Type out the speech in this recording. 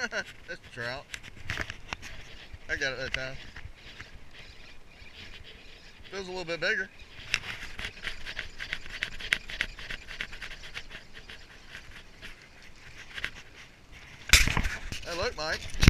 That's a trout. I got it that time. Feels a little bit bigger. Hey, look, Mike.